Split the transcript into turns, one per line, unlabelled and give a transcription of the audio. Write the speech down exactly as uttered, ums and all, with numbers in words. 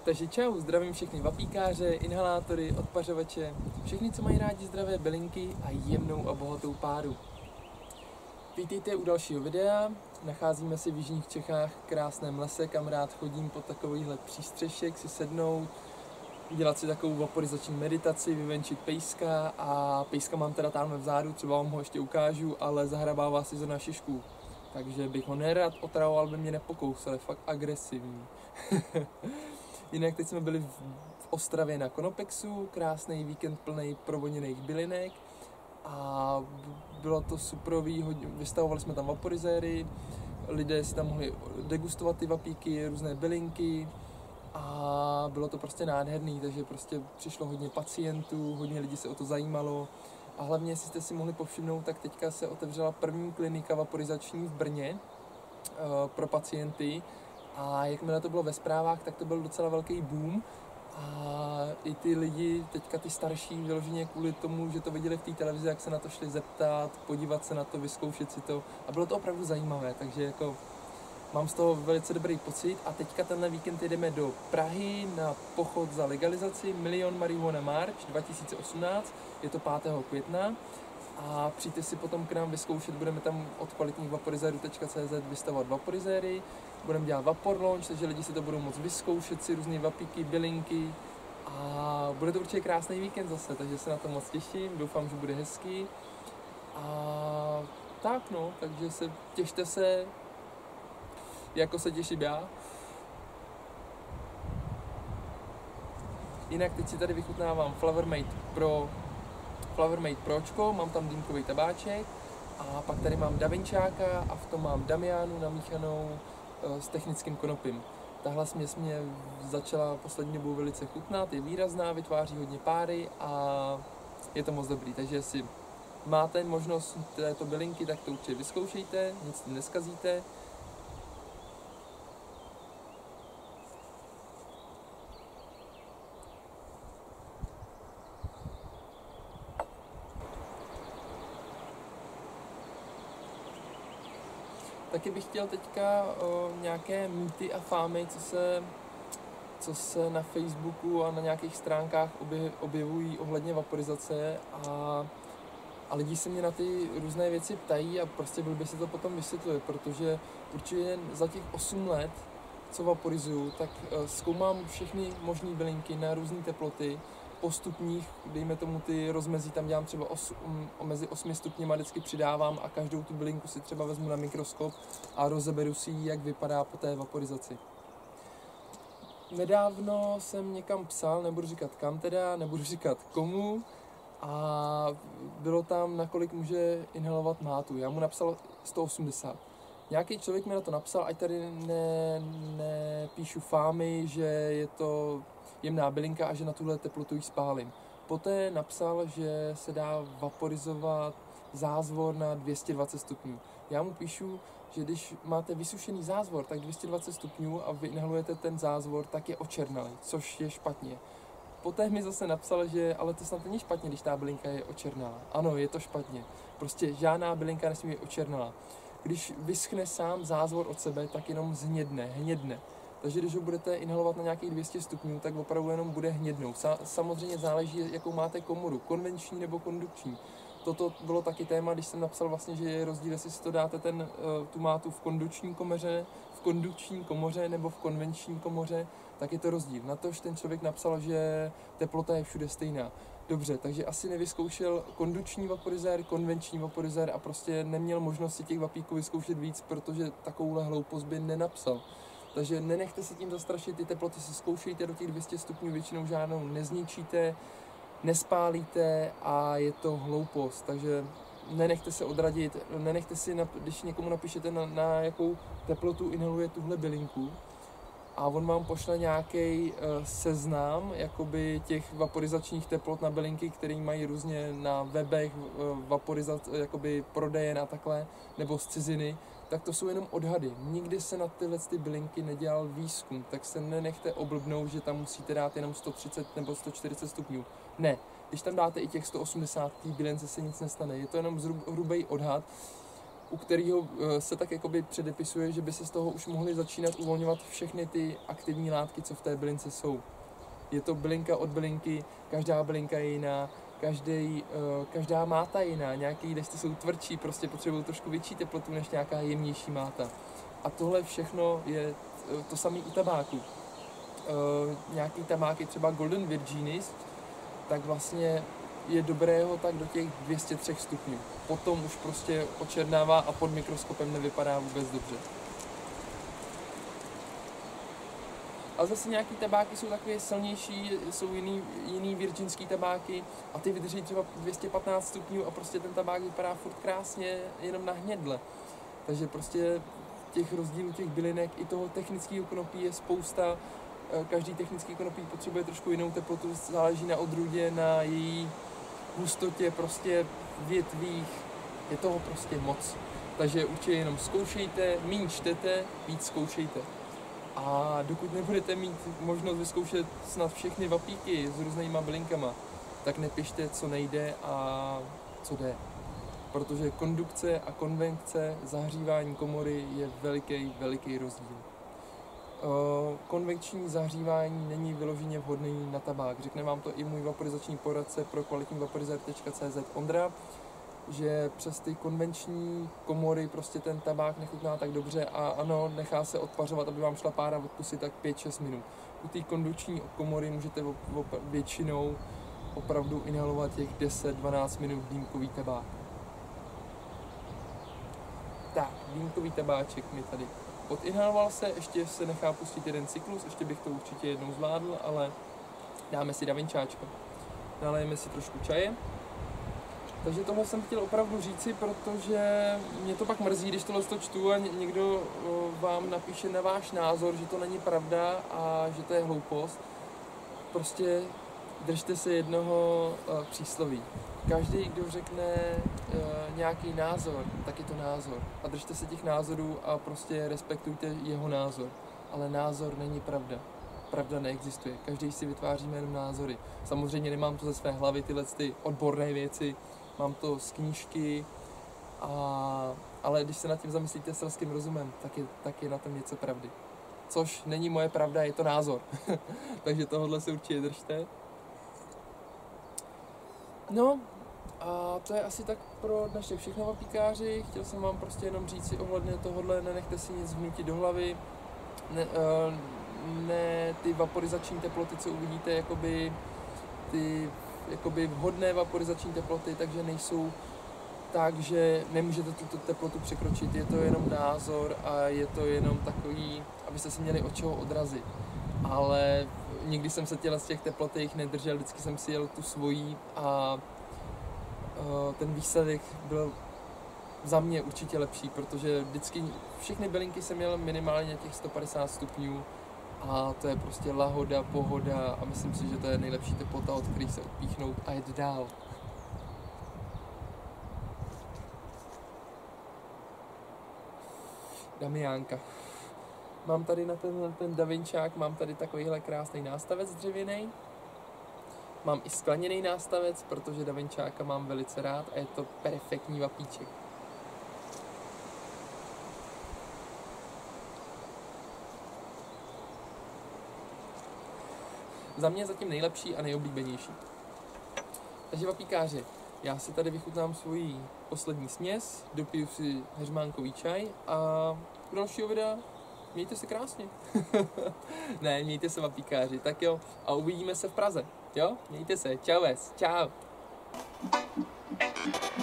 Takže čau, zdravím všechny vapíkáře, inhalátory, odpařovače, všechny, co mají rádi zdravé bylinky a jemnou a bohatou páru. Vítejte u dalšího videa, nacházíme se v jižních Čechách v krásném lese, kam rád chodím po takovýchhle přístřešek si sednout, udělat si takovou vaporizační meditaci, vyvenčit pejska a pejska mám teda tamhle vzadu, třeba vám ho ještě ukážu, ale zahrabává si zrovna šišku. Takže bych ho nerad otravoval, aby mě nepokousal, je fakt agresivní. Jinak teď jsme byli v Ostravě na Konopexu, krásný víkend plný provoněných bylinek a bylo to superový, vystavovali jsme tam vaporizéry, lidé si tam mohli degustovat ty vapíky, různé bylinky a bylo to prostě nádherný, takže prostě přišlo hodně pacientů, hodně lidí se o to zajímalo a hlavně, jestli jste si mohli povšimnout, tak teďka se otevřela první klinika vaporizační v Brně uh, pro pacienty. A jakmile to bylo ve zprávách, tak to byl docela velký boom a i ty lidi, teďka ty starší, vyloženě kvůli tomu, že to viděli v té televizi, jak se na to šli zeptat, podívat se na to, vyzkoušet si to a bylo to opravdu zajímavé, takže jako mám z toho velice dobrý pocit a teďka tenhle víkend jdeme do Prahy na pochod za legalizaci Milion Marihuana March dva tisíce osmnáct, je to pátého května. A přijďte si potom k nám vyzkoušet, budeme tam od kvalitních vaporizérů tečka cé zet vystavovat vaporizéry, budeme dělat vapor launch, takže lidi si to budou moct vyzkoušet si různé vapíky, bylinky a bude to určitě krásný víkend zase, takže se na to moc těším, doufám, že bude hezký a tak no, takže se těšte se, jako se těším já. Jinak teď si tady vychutnávám Flowermate Pro Flowermate Pročko, mám tam dýmkový tabáček a pak tady mám Davinčáka a v tom mám Damianu namíchanou e, s technickým konopím. Tahle směs mě začala poslední dobou velice chutnat, je výrazná, vytváří hodně páry a je to moc dobrý, takže jestli máte možnost této bylinky, tak to určitě vyzkoušejte, nic tím neskazíte. Taky bych chtěl teďka o, nějaké mýty a fámy, co se, co se na Facebooku a na nějakých stránkách obje, objevují ohledně vaporizace a, a lidi se mě na ty různé věci ptají a prostě blbě si to potom vysvětluje, protože určitě za těch osm let, co vaporizuju, tak uh, zkoumám všechny možné bylinky na různé teploty, postupních, dejme tomu ty rozmezí, tam dělám třeba os, um, mezi osmi stupněma, vždycky přidávám a každou tu bylinku si třeba vezmu na mikroskop a rozeberu si ji, jak vypadá po té vaporizaci. Nedávno jsem někam psal, nebudu říkat kam teda, nebudu říkat komu a bylo tam, nakolik může inhalovat mátu. Já mu napsal sto osmdesát. Nějaký člověk mi na to napsal, ať tady ne, nepíšu fámy, že je to jemná bylinka a že na tuhle teplotu ji spálím. Poté napsal, že se dá vaporizovat zázvor na dvě stě dvacet stupňů. Já mu píšu, že když máte vysušený zázvor, tak dvě stě dvacet stupňů a vy inhalujete ten zázvor, tak je očernalý, což je špatně. Poté mi zase napsal, že ale to snad není špatně, když ta bylinka je očernalá. Ano, je to špatně. Prostě žádná bylinka nesmí být očernalá. Když vyschne sám zázvor od sebe, tak jenom zhnědne, hnědne. Takže když ho budete inhalovat na nějakých dvě stě stupňů, tak opravdu jenom bude hnědnout. Samozřejmě záleží, jakou máte komoru, konvenční nebo kondukční. Toto bylo taky téma, když jsem napsal vlastně, že je rozdíl, jestli si to dáte ten, tu mátu v konduční komoře, v kondukční komoře nebo v konvenční komoře, tak je to rozdíl. Na to, že ten člověk napsal, že teplota je všude stejná. Dobře, takže asi nevyzkoušel konduční vaporizér, konvenční vaporizér a prostě neměl možnost si těch vapíků vyzkoušet víc, protože takovouhle hloupost by nenapsal. Takže nenechte se tím zastrašit, ty teploty si zkoušejte do těch dvě stě stupňů, většinou žádnou nezničíte, nespálíte a je to hloupost, takže nenechte se odradit, nenechte si, když někomu napíšete na, na jakou teplotu inhaluje tuhle bylinku a on vám pošle nějaký uh, seznam jakoby těch vaporizačních teplot na bylinky, které mají různě na webech uh, vaporizac, jakoby prodejen a takhle, nebo z ciziny, tak to jsou jenom odhady. Nikdy se na tyhle ty bylinky nedělal výzkum, tak se nenechte oblbnout, že tam musíte dát jenom sto třicet nebo sto čtyřicet stupňů. Ne, když tam dáte i těch sto osmdesát, té bylence se nic nestane, je to jenom hrubý odhad u kterého se tak jakoby předepisuje, že by se z toho už mohly začínat uvolňovat všechny ty aktivní látky, co v té bylince jsou. Je to bylinka od bylinky, každá bylinka je jiná, každý, každá máta je jiná, nějaký listy jsou tvrdší, prostě potřebují trošku větší teplotu než nějaká jemnější máta. A tohle všechno je to samé u tabáku. Nějaký tabák je třeba Golden Virginis, tak vlastně je dobré ho tak do těch dvě stě tři stupňů. Potom už prostě očernává a pod mikroskopem nevypadá vůbec dobře. A zase nějaký tabáky jsou takové silnější, jsou jiný, jiný virginský tabáky a ty vydrží třeba dvě stě patnáct stupňů a prostě ten tabák vypadá furt krásně jenom na hnědle. Takže prostě těch rozdílů těch bylinek i toho technického konopí je spousta. Každý technický konopí potřebuje trošku jinou teplotu, záleží na odrůdě, na její hustotě, prostě větvích, je toho prostě moc. Takže určitě jenom zkoušejte, míň čtete, víc zkoušejte. A dokud nebudete mít možnost vyzkoušet snad všechny vapíky s různýma bylinkama, tak nepište, co nejde a co jde. Protože kondukce a konvekce, zahřívání komory je veliký, veliký rozdíl. Konvekční zahřívání není vyloženě vhodný na tabák. Řekne vám to i můj vaporizační poradce pro kvalitní vaporizer tečka cé zet Ondra, že přes ty konvenční komory prostě ten tabák nechutná tak dobře a ano, nechá se odpařovat, aby vám šla pára od pusy tak pět šest minut. U té kondukční komory můžete většinou opravdu inhalovat těch deset dvanáct minut dýmkový tabák. Tak, dýmkový tabáček mi tady odinhaloval se, ještě se nechá pustit jeden cyklus, ještě bych to určitě jednou zvládl, ale dáme si davinčáčko. Nalejeme si trošku čaje. Takže tohle jsem chtěl opravdu říci, protože mě to pak mrzí, když tohle to čtu a někdo vám napíše na váš názor, že to není pravda a že to je hloupost. Prostě držte se jednoho přísloví. Každý, kdo řekne nějaký názor, tak je to názor. A držte se těch názorů a prostě respektujte jeho názor. Ale názor není pravda. Pravda neexistuje. Každý si vytváříme jenom názory. Samozřejmě nemám to ze své hlavy tyhle ty odborné věci, mám to z knížky, a, ale když se nad tím zamyslíte selským rozumem, tak je, tak je na tom něco pravdy. Což není moje pravda, je to názor. Takže tohle si určitě držte. No, a to je asi tak pro dnešek všechno, vapíkáři. Chtěl jsem vám prostě jenom říct si ohledně tohohle, nenechte si nic vnutit do hlavy. Ne, uh, ne ty vaporizační teploty, co uvidíte, jakoby ty jakoby vhodné vaporizační teploty, takže nejsou tak, že nemůžete tuto teplotu překročit. Je to jenom názor a je to jenom takový, abyste si měli od čeho odrazit. Ale nikdy jsem se těla z těch teplotých nedržel, vždycky jsem si jel tu svojí a uh, ten výsledek byl za mě určitě lepší, protože vždycky všechny bylinky jsem měl minimálně těch sto padesát stupňů a to je prostě lahoda, pohoda a myslím si, že to je nejlepší teplota, od kterých se odpíchnout a jet dál. Damiánka. Mám tady na ten, ten davinčák, mám tady takovýhle krásný nástavec dřevěný. Mám i skleněný nástavec, protože davinčáka mám velice rád a je to perfektní vapíček. Za mě zatím nejlepší a nejoblíbenější. Takže vapíkáři, já si tady vychutnám svoji poslední směs, dopiju si heřmánkový čaj a u dalšího videa mějte se krásně. Ne, mějte se vapíkáři, tak jo, a uvidíme se v Praze, jo? Mějte se, čau ves, čau.